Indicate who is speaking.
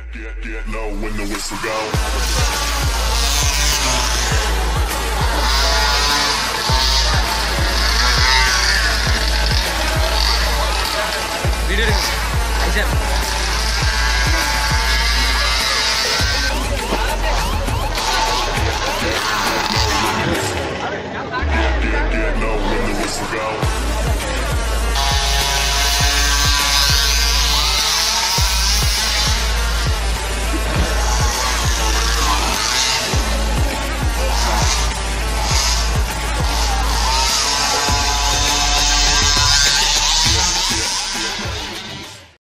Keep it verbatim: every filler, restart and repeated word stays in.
Speaker 1: Get, get low when the whistle go.
Speaker 2: Video. Action.